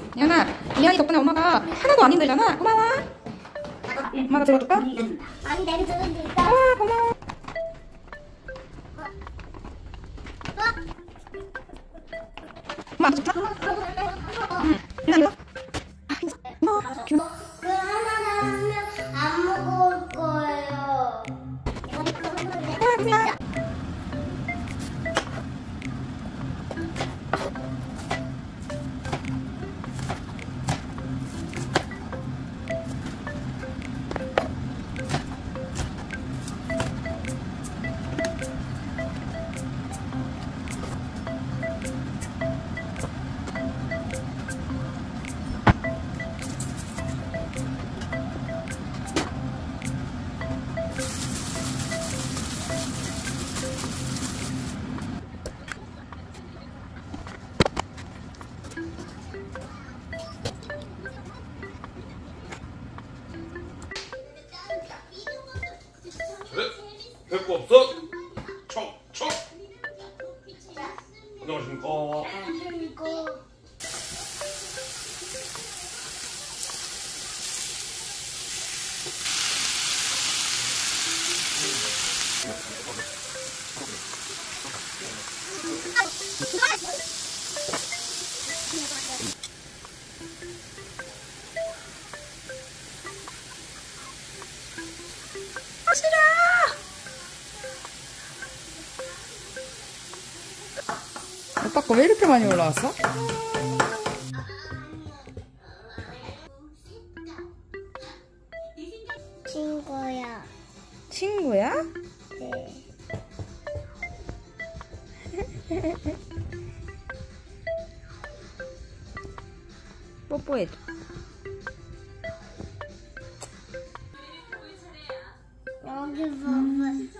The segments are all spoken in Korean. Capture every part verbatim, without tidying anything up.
예은아, 리안이 덕분에 엄마가 하나도 안 힘들잖아. 고마워. 엄마가 들어줄까? 아니 내가 들어줄까? 와, 고마워. 엄마, 좋다. 응, 리안이 고마워. 고마워. 그 하나는 안 먹을 거예요. 와, 고마워. 별거 없어? 척! 척! 안녕하십니까. 오빠 거 왜 이렇게 많이 올라왔어? 친구야. 친구야? 네. 뽀뽀해줘. 여기 봐봐.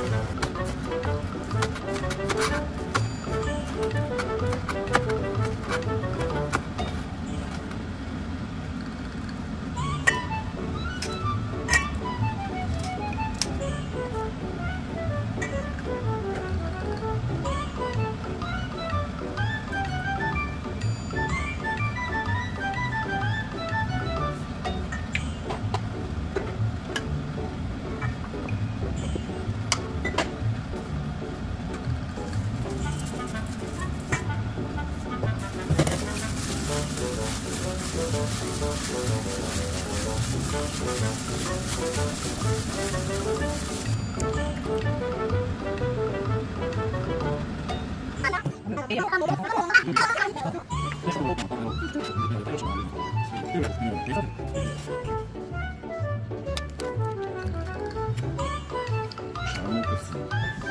잘 먹겠어.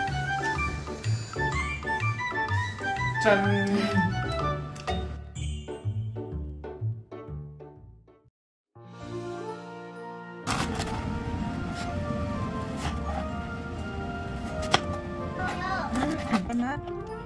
짠. 잠깐만.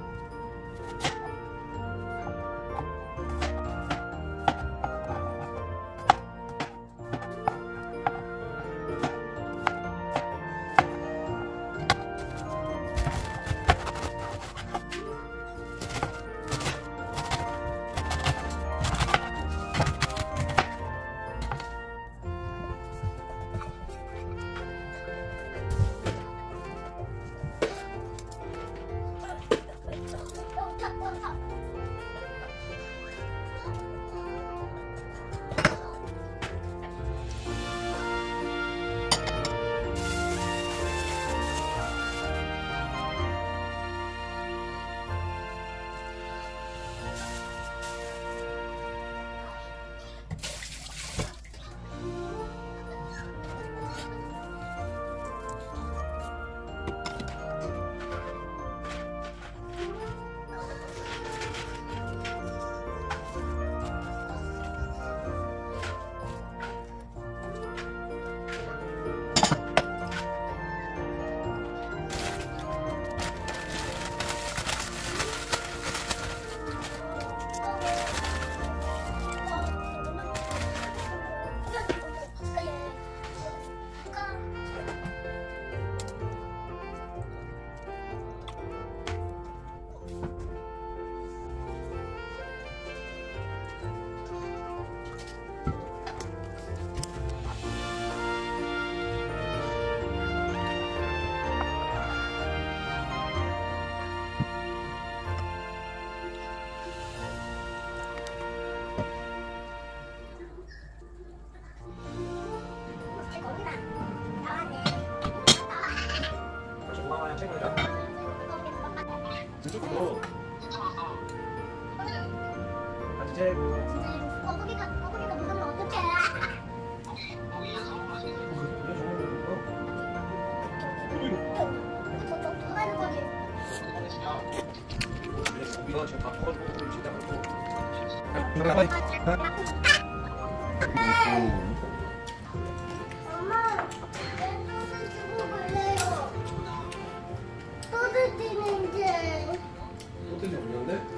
이쪽으로 같이 재고. 거북이가 거북이가 묻으면 어떡해? 더 가는 거지. 고기가 지금 다 퍼가지고 진짜 많고. 엄마, 내 소스 주고 갈래요. 소스지는데. 소세지 없는데?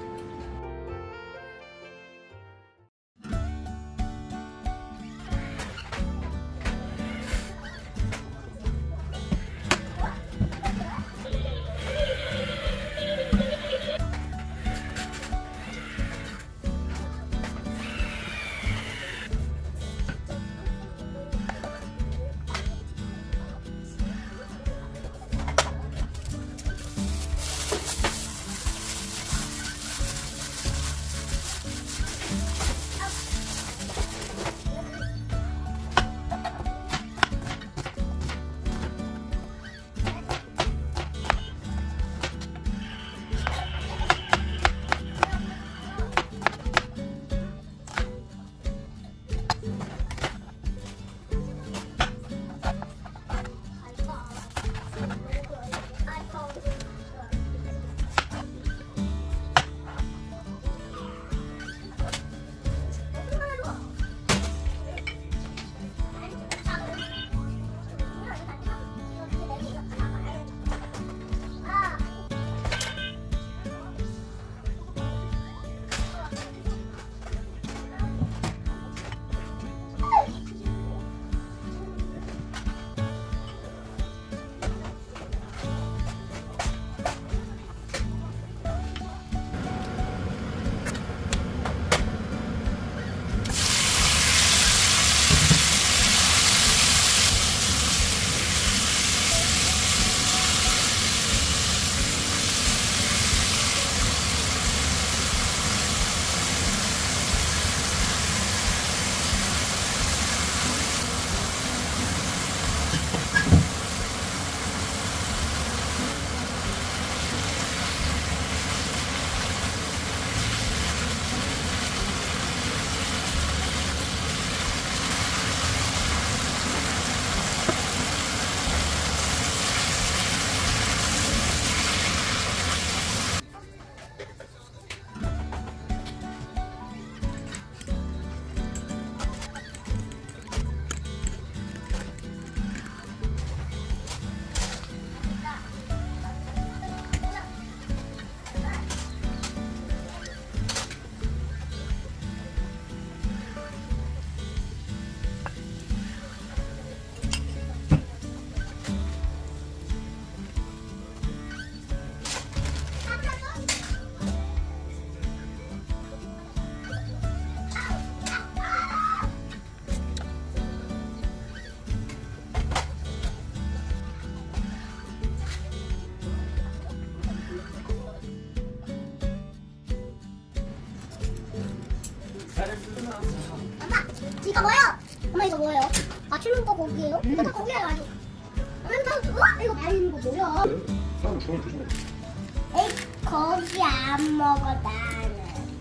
이거 뭐예요? 엄마 이거 뭐예요? 맞추는 거 고기예요? 이거 다 고기예요 아주. 엄마 우와 이거 많이 거 뭐야? 사람 주문 주시면 에이 고기 안 먹어 나는.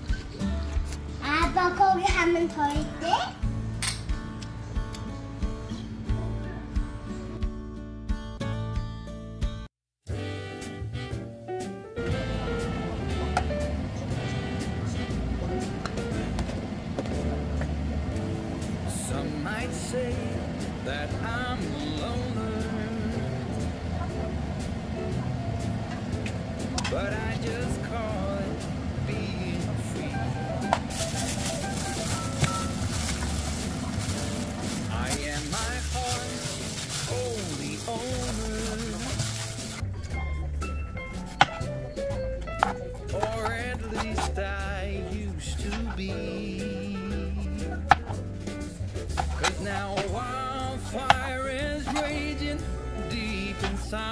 아빠 고기 하면 더 있대? Some might say that I'm a loner, but I just call it being free. I am my heart's only owner, or at least I used to be. Cause now a wildfire is raging deep inside,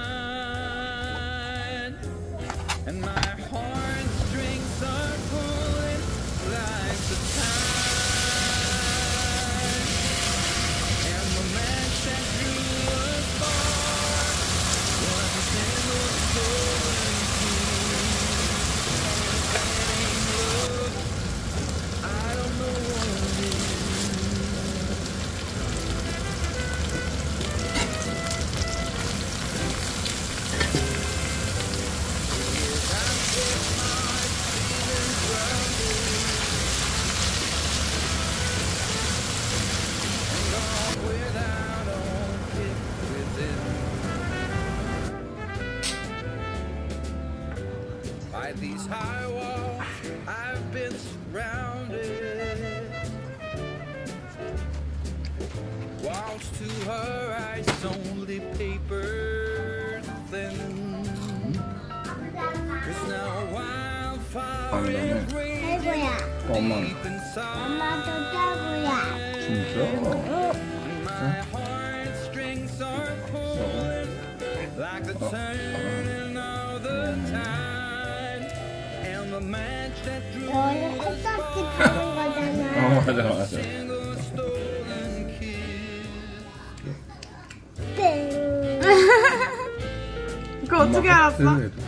and my heartstrings are pulling like the tide, and the match that drew us apart was a single stolen key. That ain't love, I don't know what it is. By these high walls, I've been surrounded. Walls to her eyes, only paper thin. Cause now wildfire is raging 아이고야. deep inside. 엄마 저 짜고야. My heartstrings are pulling like the turning of the tide, and the match that drew 너는 us 컵딱지 apart 파는 어 거잖아. 맞아 맞아 single stolen kiss. 땡. 그거 어떻게 알았어?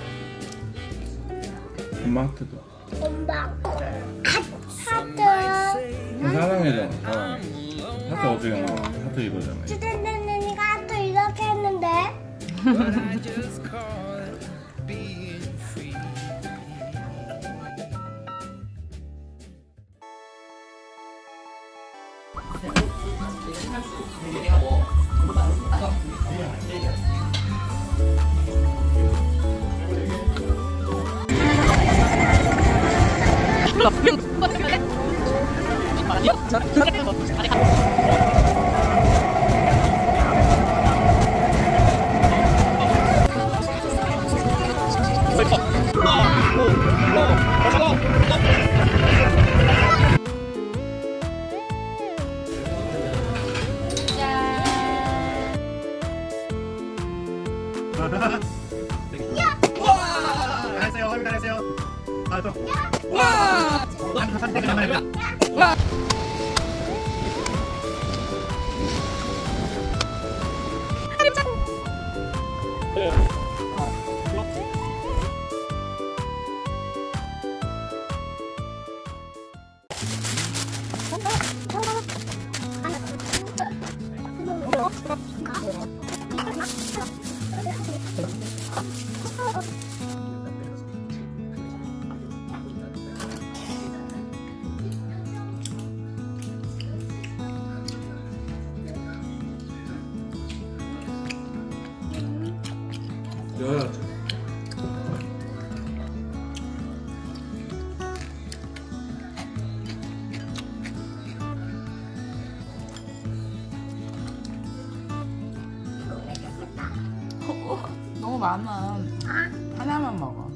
엄마 하트도 엄마 Some might 하트. say 사랑해잖아 사랑해 I'm 하트 어떻게 나와 하트 이거잖아 주den데니가 하트 이렇게 했는데. but I just call it being free. 잘했어요. 얼굴 잘했어요. 아, 또. 와! 한 선택이 남아요. 와! 열어야지 너무 많아. 하나만 먹어.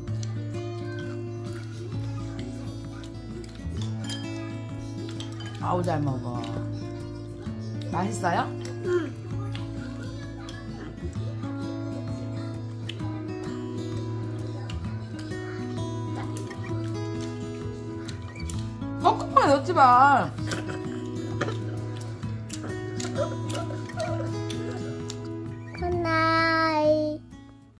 아우 잘 먹어. 맛있어요? 어, 컵에 넣지 마.